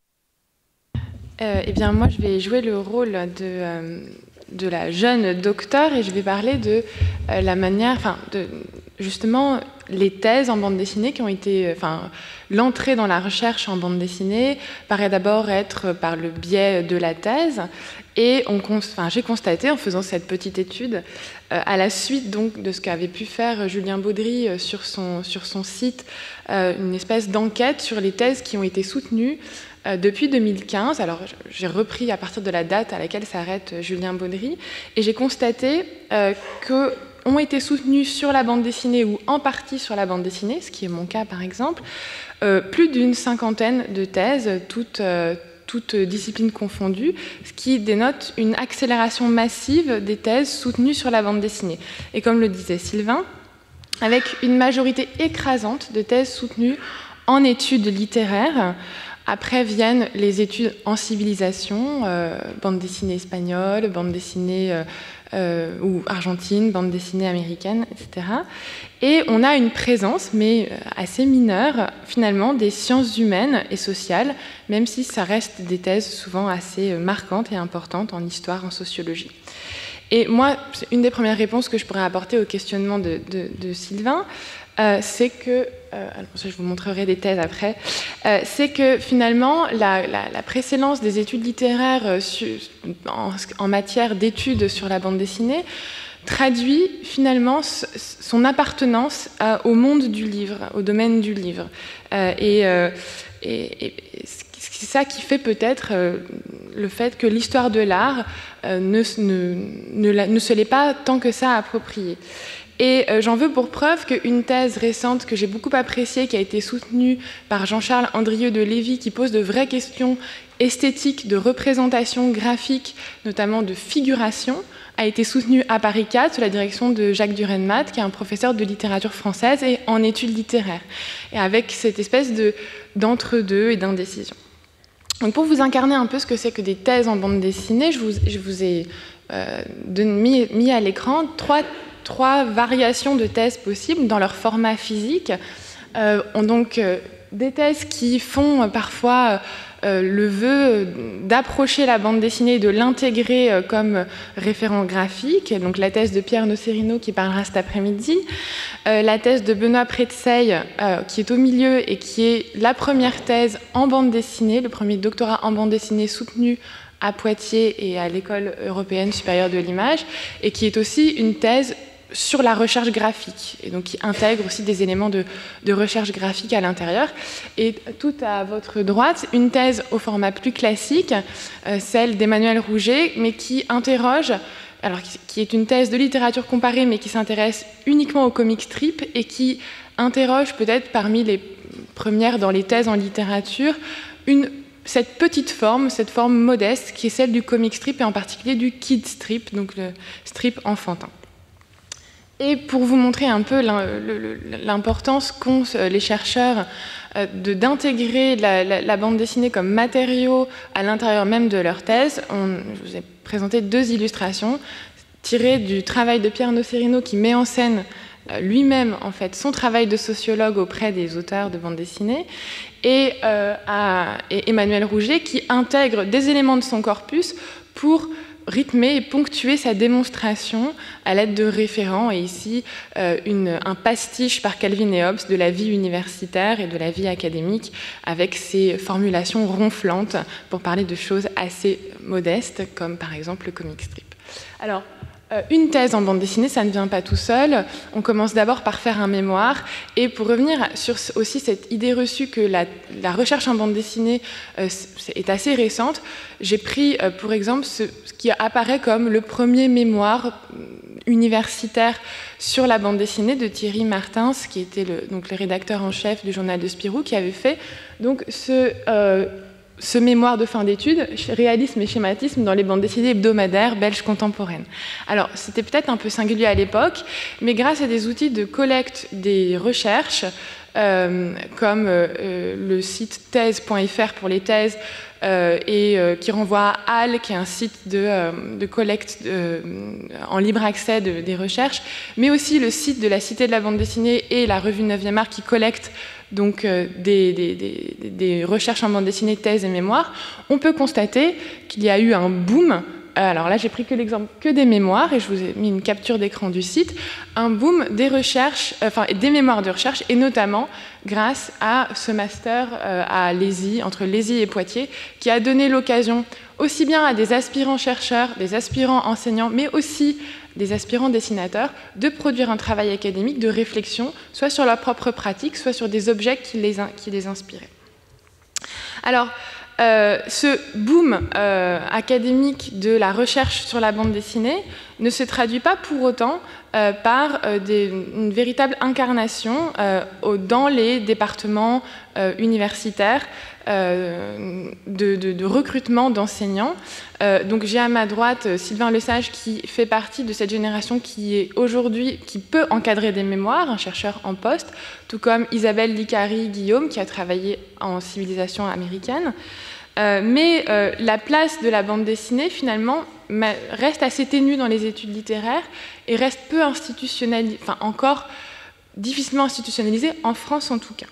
Euh, eh bien, moi, je vais jouer le rôle de, euh, de la jeune docteure et je vais parler de euh, la manière, enfin, de justement les thèses en bande dessinée qui ont été, enfin, l'entrée dans la recherche en bande dessinée paraît d'abord être par le biais de la thèse. Et on, enfin, j'ai constaté en faisant cette petite étude, euh, à la suite donc de ce qu'avait pu faire Julien Baudry euh, sur, son, sur son site, euh, une espèce d'enquête sur les thèses qui ont été soutenues euh, depuis deux mille quinze. Alors j'ai repris à partir de la date à laquelle s'arrête Julien Baudry, et j'ai constaté euh, que ont été soutenues sur la bande dessinée ou en partie sur la bande dessinée, ce qui est mon cas par exemple, euh, plus d'une cinquantaine de thèses, toutes euh, toutes disciplines confondues, ce qui dénote une accélération massive des thèses soutenues sur la bande dessinée. Et comme le disait Sylvain, avec une majorité écrasante de thèses soutenues en études littéraires. Après viennent les études en civilisation, euh, bande dessinée espagnole, bande dessinée euh, euh, ou argentine, bande dessinée américaine, et cetera. Et on a une présence, mais assez mineure, finalement, des sciences humaines et sociales, même si ça reste des thèses souvent assez marquantes et importantes en histoire, en sociologie. Et moi, c'est une des premières réponses que je pourrais apporter au questionnement de, de, de Sylvain, euh, c'est que, euh, alors ça, je vous montrerai des thèses après, euh, c'est que finalement, la, la, la précédence des études littéraires sur, en, en matière d'études sur la bande dessinée traduit finalement son appartenance à, au monde du livre, au domaine du livre. Euh, et, euh, et, et c'est ça qui fait peut-être euh, le fait que l'histoire de l'art euh, ne, ne, ne, ne se l'est pas tant que ça appropriée. Et euh, j'en veux pour preuve qu'une thèse récente que j'ai beaucoup appréciée, qui a été soutenue par Jean-Charles Andrieux de Lévy, qui pose de vraies questions esthétiques, de représentation graphique, notamment de figuration, a été soutenue à Paris quatre sous la direction de Jacques Durenmat, qui est un professeur de littérature française et en études littéraires, et avec cette espèce de, d'entre-deux et d'indécision. Donc pour vous incarner un peu ce que c'est que des thèses en bande dessinée, je vous, je vous ai euh, de, mis, mis à l'écran trois, trois variations de thèses possibles dans leur format physique. Euh, on donc euh, des thèses qui font euh, parfois euh, le vœu d'approcher la bande dessinée et de l'intégrer euh, comme référent graphique. Donc la thèse de Pierre Nocerino qui parlera cet après-midi, euh, la thèse de Benoît Pretzeil euh, qui est au milieu et qui est la première thèse en bande dessinée, le premier doctorat en bande dessinée soutenu à Poitiers et à l'École européenne supérieure de l'image, et qui est aussi une thèse sur la recherche graphique, et donc qui intègre aussi des éléments de, de recherche graphique à l'intérieur. Et tout à votre droite, une thèse au format plus classique, euh, celle d'Emmanuel Rouget, mais qui interroge, alors qui est une thèse de littérature comparée, mais qui s'intéresse uniquement au comic strip, et qui interroge peut-être parmi les premières dans les thèses en littérature, une cette petite forme, cette forme modeste, qui est celle du comic strip, et en particulier du kid strip, donc le strip enfantin. Et pour vous montrer un peu l'importance qu'ont les chercheurs d'intégrer la, la, la bande dessinée comme matériau à l'intérieur même de leur thèse, on, je vous ai présenté deux illustrations tirées du travail de Pierre Nocerino, qui met en scène lui-même en fait son travail de sociologue auprès des auteurs de bande dessinée, et, euh, à, et Emmanuel Rouget, qui intègre des éléments de son corpus pour rythmer et ponctuer sa démonstration à l'aide de référents, et ici euh, une, un pastiche par Calvin et Hobbes de la vie universitaire et de la vie académique, avec ses formulations ronflantes pour parler de choses assez modestes, comme par exemple le comic strip. Alors, Une thèse en bande dessinée, ça ne vient pas tout seul. On commence d'abord par faire un mémoire. Et pour revenir sur aussi cette idée reçue que la, la recherche en bande dessinée euh, est assez récente, j'ai pris euh, pour exemple ce, ce qui apparaît comme le premier mémoire universitaire sur la bande dessinée de Thierry Martins, qui était le, donc le rédacteur en chef du journal de Spirou, qui avait fait donc ce... Euh, ce mémoire de fin d'études, réalisme et schématisme dans les bandes dessinées hebdomadaires belges contemporaines. Alors, c'était peut-être un peu singulier à l'époque, mais grâce à des outils de collecte des recherches, euh, comme euh, le site thèse point F R pour les thèses, euh, et euh, qui renvoie à A L, qui est un site de, euh, de collecte euh, en libre accès de, des recherches, mais aussi le site de la Cité de la bande dessinée et la revue neuvième art qui collectent donc euh, des, des, des, des recherches en bande dessinée, thèses et mémoires, on peut constater qu'il y a eu un boom. Alors là, j'ai pris que l'exemple que des mémoires, et je vous ai mis une capture d'écran du site, un boom des recherches, euh, enfin des mémoires de recherche, et notamment grâce à ce master euh, à Lézy, entre Lézy et Poitiers, qui a donné l'occasion aussi bien à des aspirants chercheurs, des aspirants enseignants, mais aussi des aspirants dessinateurs, de produire un travail académique de réflexion, soit sur leur propre pratique, soit sur des objets qui les, qui les inspiraient. Alors, euh, ce boom euh, académique de la recherche sur la bande dessinée ne se traduit pas pour autant euh, par euh, des, une véritable incarnation euh, au, dans les départements euh, universitaires euh, de, de, de recrutement d'enseignants. Euh, donc j'ai à ma droite euh, Sylvain Lesage, qui fait partie de cette génération qui est aujourd'hui, qui peut encadrer des mémoires, un chercheur en poste, tout comme Isabelle Licari-Guillaume, qui a travaillé en civilisation américaine. Euh, mais euh, la place de la bande dessinée, finalement, reste assez ténue dans les études littéraires et reste peu institutionnalisée, enfin encore difficilement institutionnalisée, en France en tout cas.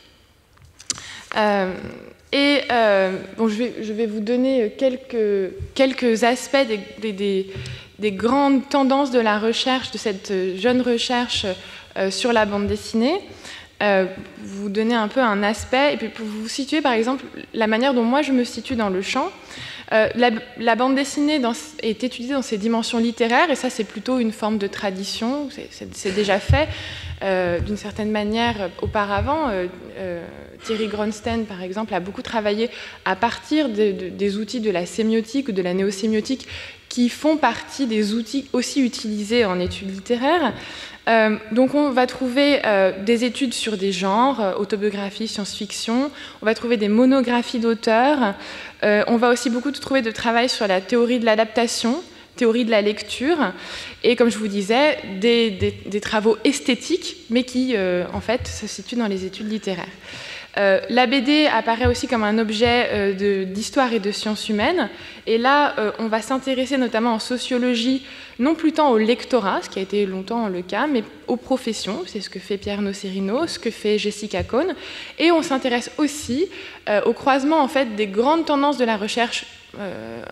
Euh, et euh, bon, je, vais, je vais vous donner quelques, quelques aspects des, des, des, des grandes tendances de la recherche, de cette jeune recherche euh, sur la bande dessinée. Euh, vous donner un peu un aspect, et puis pour vous situer par exemple la manière dont moi je me situe dans le champ. Euh, la, la bande dessinée dans, est étudiée dans ses dimensions littéraires, et ça c'est plutôt une forme de tradition, c'est déjà fait euh, d'une certaine manière auparavant. Euh, euh, Thierry Gronstein par exemple a beaucoup travaillé à partir de, de, des outils de la sémiotique ou de la néosémiotique qui font partie des outils aussi utilisés en études littéraires. Euh, donc on va trouver euh, des études sur des genres, euh, autobiographie, science-fiction, on va trouver des monographies d'auteurs, euh, on va aussi beaucoup trouver de travail sur la théorie de l'adaptation, théorie de la lecture, et comme je vous disais, des, des, des travaux esthétiques, mais qui euh, en fait se situent dans les études littéraires. Euh, la B D apparaît aussi comme un objet euh, d'histoire et de sciences humaines, et là euh, on va s'intéresser notamment en sociologie, non plus tant au lectorat, ce qui a été longtemps le cas, mais aux professions, c'est ce que fait Pierre Nocerino, ce que fait Jessica Cohn, et on s'intéresse aussi euh, au croisement en fait, des grandes tendances de la recherche euh,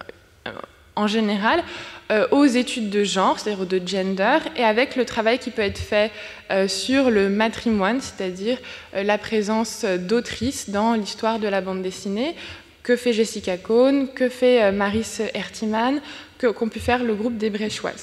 en général, euh, aux études de genre, c'est-à-dire de gender, et avec le travail qui peut être fait euh, sur le matrimoine, c'est-à-dire euh, la présence d'autrices dans l'histoire de la bande dessinée, que fait Jessica Cohn, que fait euh, Maris Hertiman, qu'ont pu faire le groupe des Bréchoises.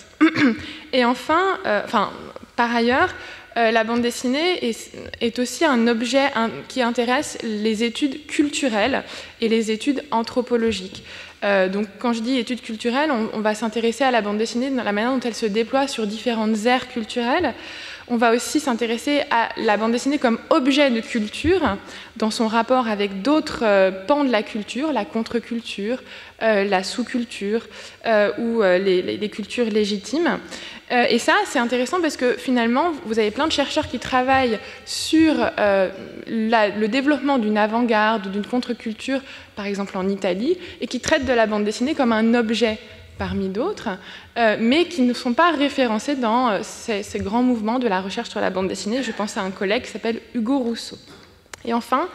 Et enfin, euh, enfin, par ailleurs, euh, la bande dessinée est, est aussi un objet un, qui intéresse les études culturelles et les études anthropologiques. Euh, donc, quand je dis études culturelles, on, on va s'intéresser à la bande dessinée dans la manière dont elle se déploie sur différentes aires culturelles. On va aussi s'intéresser à la bande dessinée comme objet de culture, dans son rapport avec d'autres euh, pans de la culture, la contre-culture, euh, la sous-culture euh, ou euh, les, les, les cultures légitimes. Euh, et ça, c'est intéressant parce que finalement, vous avez plein de chercheurs qui travaillent sur euh, la, le développement d'une avant-garde ou d'une contre-culture, par exemple en Italie, et qui traitent de la bande dessinée comme un objet parmi d'autres, euh, mais qui ne sont pas référencés dans euh, ces, ces grands mouvements de la recherche sur la bande dessinée. Je pense à un collègue qui s'appelle Hugo Rousseau. Et enfin,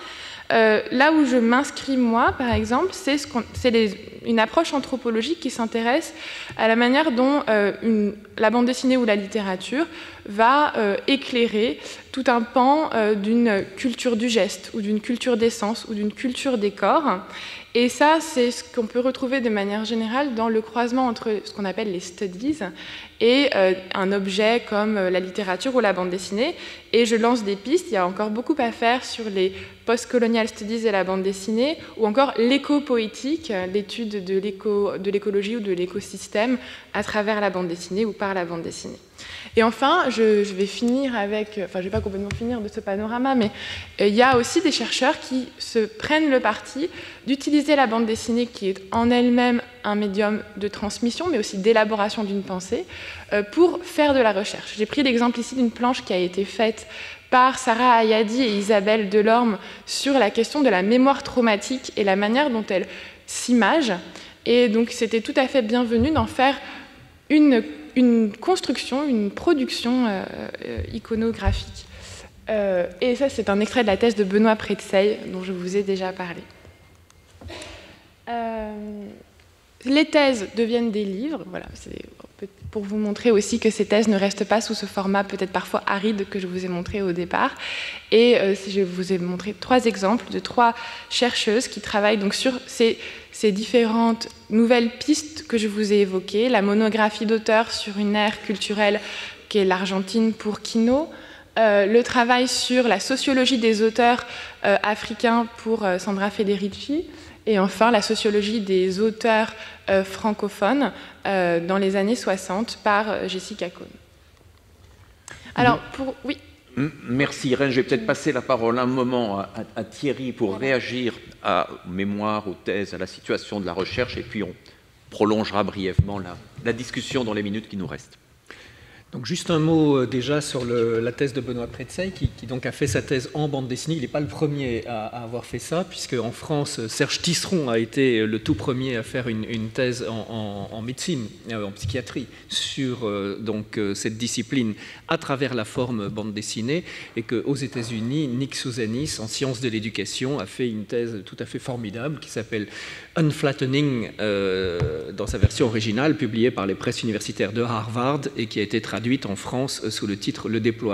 euh, là où je m'inscris moi, par exemple, c'est ce qu'on, c'est les, une approche anthropologique qui s'intéresse à la manière dont euh, une, la bande dessinée ou la littérature va euh, éclairer tout un pan euh, d'une culture du geste, ou d'une culture des sens, ou d'une culture des corps. Et ça, c'est ce qu'on peut retrouver de manière générale dans le croisement entre ce qu'on appelle les studies et euh, un objet comme la littérature ou la bande dessinée. Et je lance des pistes, il y a encore beaucoup à faire sur les post-colonial studies et la bande dessinée, ou encore l'éco-poétique, l'étude de, l'éco, de l'écologie ou de l'écosystème à travers la bande dessinée ou par la bande dessinée. Et enfin, je, je vais finir avec, enfin je ne vais pas complètement finir de ce panorama, mais euh, il y a aussi des chercheurs qui se prennent le parti d'utiliser la bande dessinée qui est en elle-même un médium de transmission, mais aussi d'élaboration d'une pensée, euh, pour faire de la recherche. J'ai pris l'exemple ici d'une planche qui a été faite par Sarah Ayadi et Isabelle Delorme sur la question de la mémoire traumatique et la manière dont elle s'image. Et donc c'était tout à fait bienvenu d'en faire une, une construction, une production euh, euh, iconographique. Euh, et ça, c'est un extrait de la thèse de Benoît Pretzeil, dont je vous ai déjà parlé. Euh, les thèses deviennent des livres, voilà, c'est pour vous montrer aussi que ces thèses ne restent pas sous ce format peut-être parfois aride que je vous ai montré au départ. Et euh, je vous ai montré trois exemples de trois chercheuses qui travaillent donc sur ces, ces différentes nouvelles pistes que je vous ai évoquées. La monographie d'auteur sur une ère culturelle qui est l'Argentine pour Quino, euh, le travail sur la sociologie des auteurs euh, africains pour euh, Sandra Federici, et enfin la sociologie des auteurs euh, francophones euh, dans les années soixante par euh, Jessica Cohn. Alors, pour... Oui. Merci Irène. Je vais peut-être passer la parole un moment à, à, à Thierry pour réagir à, aux mémoires, aux thèses, à la situation de la recherche, et puis on prolongera brièvement la, la discussion dans les minutes qui nous restent. Donc juste un mot euh, déjà sur le, la thèse de Benoît Pretzeil, qui, qui donc a fait sa thèse en bande dessinée. Il n'est pas le premier à, à avoir fait ça, puisque en France, Serge Tisseron a été le tout premier à faire une, une thèse en, en, en médecine, euh, en psychiatrie, sur euh, donc, euh, cette discipline à travers la forme bande dessinée, et qu'aux États-Unis, Nick Souzanis, en sciences de l'éducation, a fait une thèse tout à fait formidable qui s'appelle Unflattening, euh, dans sa version originale, publiée par les presses universitaires de Harvard, et qui a été traduite en France sous le titre « Le déploiement ».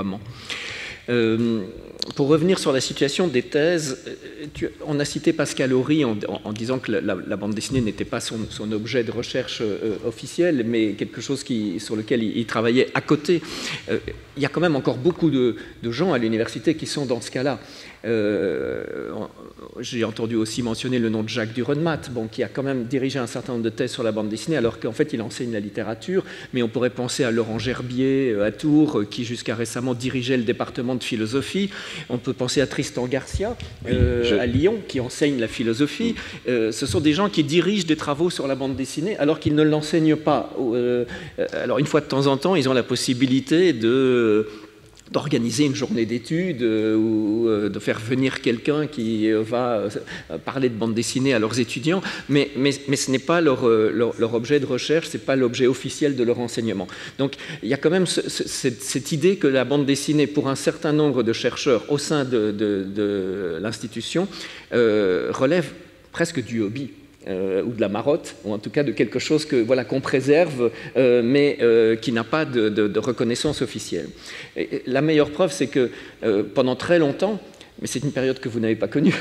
Euh, pour revenir sur la situation des thèses, tu, on a cité Pascal Horry en, en, en disant que la, la, la bande dessinée n'était pas son, son objet de recherche euh, officiel, mais quelque chose qui, sur lequel il, il travaillait à côté. Euh, il y a quand même encore beaucoup de, de gens à l'université qui sont dans ce cas-là. Euh, j'ai entendu aussi mentionner le nom de Jacques Durenmatt, bon, qui a quand même dirigé un certain nombre de thèses sur la bande dessinée, alors qu'en fait il enseigne la littérature, mais on pourrait penser à Laurent Gerbier à Tours, qui jusqu'à récemment dirigeait le département de philosophie. On peut penser à Tristan Garcia euh, oui, je... à Lyon, qui enseigne la philosophie. Euh, ce sont des gens qui dirigent des travaux sur la bande dessinée, alors qu'ils ne l'enseignent pas. Euh, alors une fois de temps en temps, ils ont la possibilité de d'organiser une journée d'études euh, ou euh, de faire venir quelqu'un qui euh, va euh, parler de bande dessinée à leurs étudiants, mais, mais, mais ce n'est pas leur, euh, leur, leur objet de recherche, ce n'est pas l'objet officiel de leur enseignement. Donc il y a quand même ce, ce, cette, cette idée que la bande dessinée, pour un certain nombre de chercheurs au sein de, de, de l'institution, euh, relève presque du hobby. Euh, ou de la marotte, ou en tout cas de quelque chose que, voilà, qu'on préserve, euh, mais euh, qui n'a pas de, de, de reconnaissance officielle. Et la meilleure preuve, c'est que euh, pendant très longtemps, mais c'est une période que vous n'avez pas connue,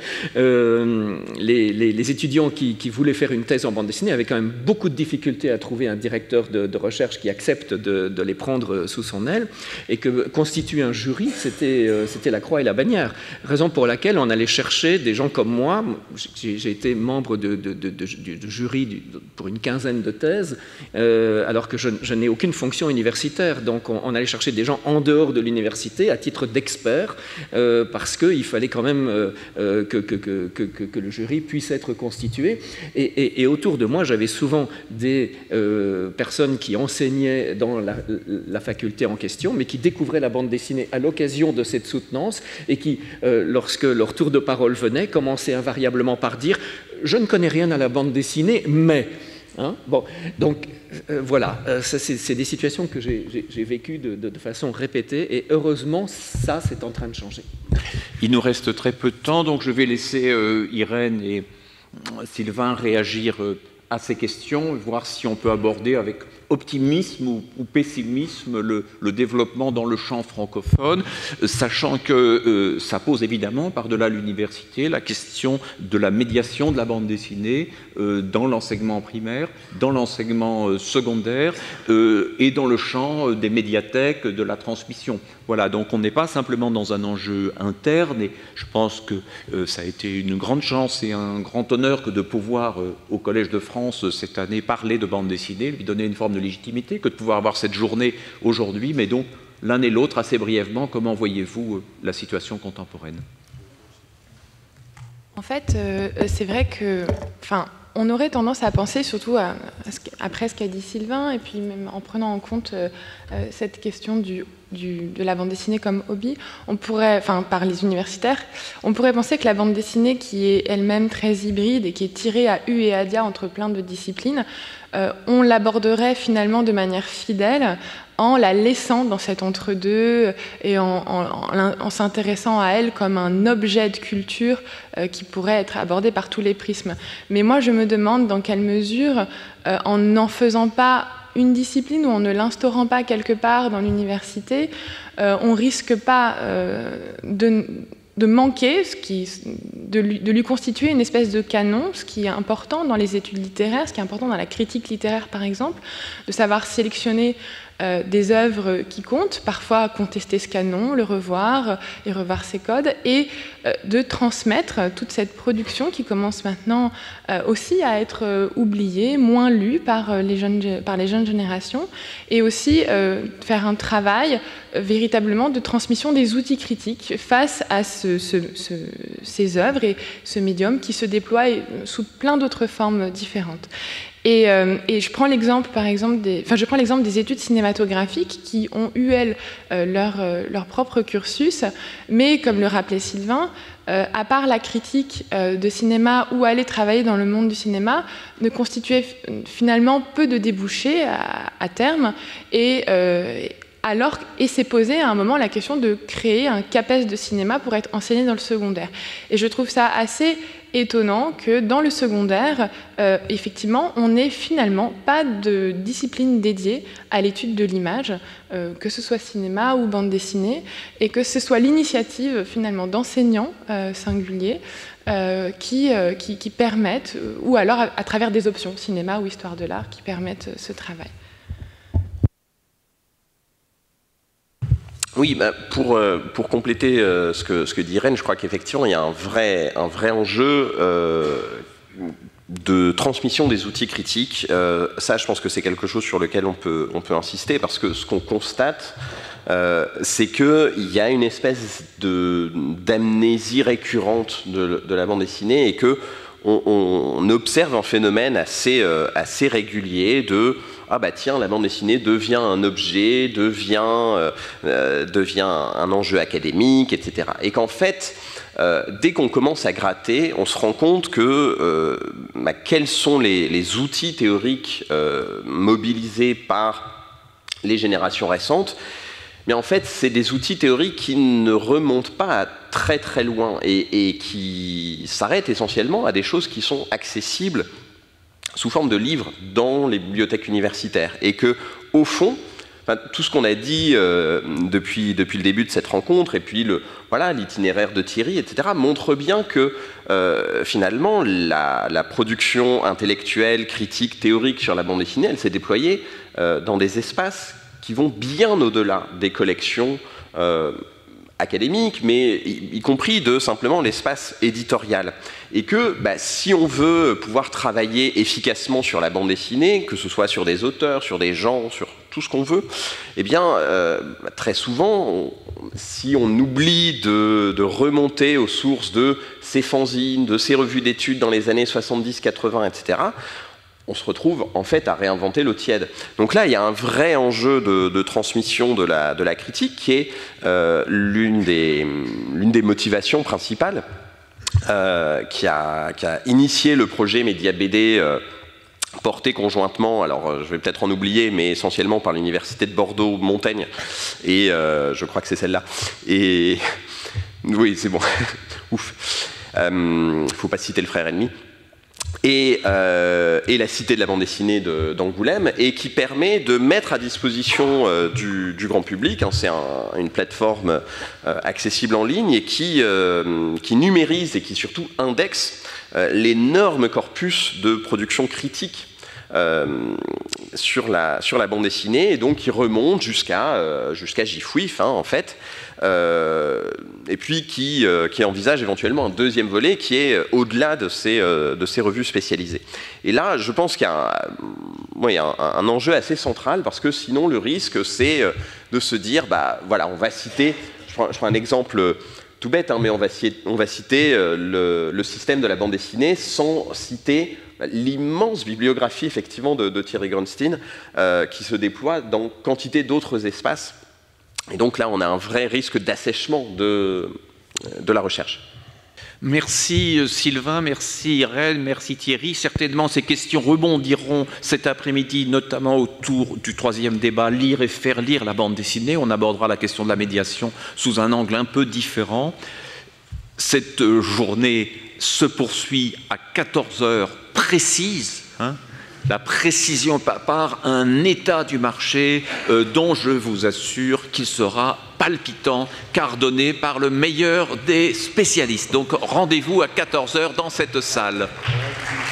euh, les, les, les étudiants qui, qui voulaient faire une thèse en bande dessinée avaient quand même beaucoup de difficultés à trouver un directeur de, de recherche qui accepte de, de les prendre sous son aile, et que constituer un jury, c'était, euh, c'était la croix et la bannière. Raison pour laquelle on allait chercher des gens comme moi. J'ai, j'ai été membre de, de, de, de, de jury du, pour une quinzaine de thèses, euh, alors que je, je n'ai aucune fonction universitaire. Donc on, on allait chercher des gens en dehors de l'université à titre d'experts, euh, parce parce qu'il fallait quand même euh, que, que, que, que, que le jury puisse être constitué. Et, et, et autour de moi, j'avais souvent des euh, personnes qui enseignaient dans la, la faculté en question, mais qui découvraient la bande dessinée à l'occasion de cette soutenance, et qui, euh, lorsque leur tour de parole venait, commençaient invariablement par dire « Je ne connais rien à la bande dessinée, mais… » Hein, bon, donc euh, voilà, euh, c'est des situations que j'ai vécues de, de, de façon répétée, et heureusement, ça, c'est en train de changer. Il nous reste très peu de temps, donc je vais laisser euh, Irène et Sylvain réagir euh, à ces questions, voir si on peut aborder avec optimisme ou, ou pessimisme le, le développement dans le champ francophone, euh, sachant que euh, ça pose évidemment par-delà l'université la question de la médiation de la bande dessinée euh, dans l'enseignement primaire, dans l'enseignement euh, secondaire euh, et dans le champ euh, des médiathèques, de la transmission. Voilà, donc on n'est pas simplement dans un enjeu interne, et je pense que euh, ça a été une grande chance et un grand honneur que de pouvoir euh, au Collège de France euh, cette année parler de bande dessinée, lui donner une forme de légitimité, que de pouvoir avoir cette journée aujourd'hui, mais donc l'un et l'autre assez brièvement, comment voyez-vous euh, la situation contemporaine? En fait, euh, c'est vrai que, enfin, on aurait tendance à penser, surtout à, à ce, après ce qu'a dit Sylvain, et puis même en prenant en compte euh, euh, cette question du, du, de la bande dessinée comme hobby, on pourrait, enfin, par les universitaires, on pourrait penser que la bande dessinée, qui est elle-même très hybride et qui est tirée à U et à dia entre plein de disciplines, euh, on l'aborderait finalement de manière fidèle, en la laissant dans cet entre-deux et en, en, en, en s'intéressant à elle comme un objet de culture euh, qui pourrait être abordé par tous les prismes. Mais moi, je me demande dans quelle mesure, euh, en n'en faisant pas une discipline ou en ne l'instaurant pas quelque part dans l'université, euh, on risque pas euh, de... de manquer, ce qui, de, lui, de lui constituer une espèce de canon, ce qui est important dans les études littéraires, ce qui est important dans la critique littéraire par exemple, de savoir sélectionner euh, des œuvres qui comptent, parfois contester ce canon, le revoir et revoir ses codes, et euh, de transmettre toute cette production qui commence maintenant euh, aussi à être euh, oubliée, moins lue par, euh, les jeunes, par les jeunes générations, et aussi euh, faire un travail euh, véritablement de transmission des outils critiques face à ce, ce, ce, ces œuvres et ce médium qui se déploie sous plein d'autres formes différentes. Et, euh, et je prends l'exemple, par exemple, des, enfin, je prends l'exemple des études cinématographiques qui ont eu, elles, euh, leur, euh, leur propre cursus, mais comme le rappelait Sylvain, euh, à part la critique euh, de cinéma ou aller travailler dans le monde du cinéma, ne constituait finalement peu de débouchés à, à terme, et euh, alors, et s'est posé à un moment la question de créer un CAPES de cinéma pour être enseigné dans le secondaire. Et je trouve ça assez étonnant que dans le secondaire, euh, effectivement, on n'ait finalement pas de discipline dédiée à l'étude de l'image, euh, que ce soit cinéma ou bande dessinée, et que ce soit l'initiative finalement d'enseignants euh, singuliers euh, qui, euh, qui, qui permettent, ou alors à, à travers des options, cinéma ou histoire de l'art, qui permettent ce travail. Oui, bah pour, euh, pour compléter euh, ce, que, ce que dit Irène, je crois qu'effectivement, il y a un vrai, un vrai enjeu euh, de transmission des outils critiques. Euh, ça, je pense que c'est quelque chose sur lequel on peut, on peut insister, parce que ce qu'on constate, euh, c'est qu'il y a une espèce d'amnésie récurrente de, de la bande dessinée, et que on, on observe un phénomène assez, euh, assez régulier de « Ah bah tiens, la bande dessinée devient un objet, devient, euh, devient un enjeu académique, et cetera » Et qu'en fait, euh, dès qu'on commence à gratter, on se rend compte que euh, bah, quels sont les, les outils théoriques euh, mobilisés par les générations récentes. Mais en fait, c'est des outils théoriques qui ne remontent pas à très très loin et, et qui s'arrêtent essentiellement à des choses qui sont accessibles sous forme de livres dans les bibliothèques universitaires. Et que, au fond, enfin, tout ce qu'on a dit euh, depuis, depuis le début de cette rencontre, et puis le, voilà, l'itinéraire de Thierry, et cetera, montre bien que euh, finalement, la, la production intellectuelle, critique, théorique sur la bande dessinée, elle s'est déployée euh, dans des espaces qui vont bien au-delà des collections euh, académiques, mais y, y compris de simplement l'espace éditorial. Et que bah, si on veut pouvoir travailler efficacement sur la bande dessinée, que ce soit sur des auteurs, sur des genres, sur tout ce qu'on veut, eh bien, euh, très souvent, on, si on oublie de, de remonter aux sources de ces fanzines, de ces revues d'études dans les années soixante-dix, quatre-vingts, et cetera, on se retrouve en fait à réinventer l'eau tiède. Donc là, il y a un vrai enjeu de, de transmission de la, de la critique qui est euh, l'une des, l'une des motivations principales euh, qui, a, qui a initié le projet Média B D euh, portés conjointement, alors je vais peut-être en oublier, mais essentiellement par l'université de Bordeaux-Montaigne, et euh, je crois que c'est celle-là. Et oui, c'est bon, ouf. Euh, faut pas citer le frère ennemi. Et, euh, et la Cité de la bande dessinée d'Angoulême, et qui permet de mettre à disposition euh, du, du grand public, hein, c'est un, une plateforme euh, accessible en ligne et qui, euh, qui numérise et qui surtout indexe euh, l'énorme corpus de production critique euh, sur, la, sur la bande dessinée, et donc qui remonte jusqu'à euh, jusqu'à Gifouif, hein, en fait. Euh, et puis qui, euh, qui envisage éventuellement un deuxième volet qui est au-delà de ces, euh, de ces revues spécialisées. Et là, je pense qu'il y a, un, ouais, il y a un, un enjeu assez central, parce que sinon le risque, c'est de se dire, bah voilà, on va citer, je prends, je prends un exemple tout bête, hein, mais on va, on va citer le, le système de la bande dessinée sans citer l'immense bibliographie effectivement de, de Thierry Grunstein, euh, qui se déploie dans quantité d'autres espaces. Et donc là, on a un vrai risque d'assèchement de, de la recherche. Merci Sylvain, merci Irène, merci Thierry. Certainement, ces questions rebondiront cet après-midi, notamment autour du troisième débat, lire et faire lire la bande dessinée. On abordera la question de la médiation sous un angle un peu différent. Cette journée se poursuit à quatorze heures précises, hein. La précision par un état du marché euh, dont je vous assure qu'il sera palpitant, car donné par le meilleur des spécialistes. Donc rendez-vous à quatorze heures dans cette salle.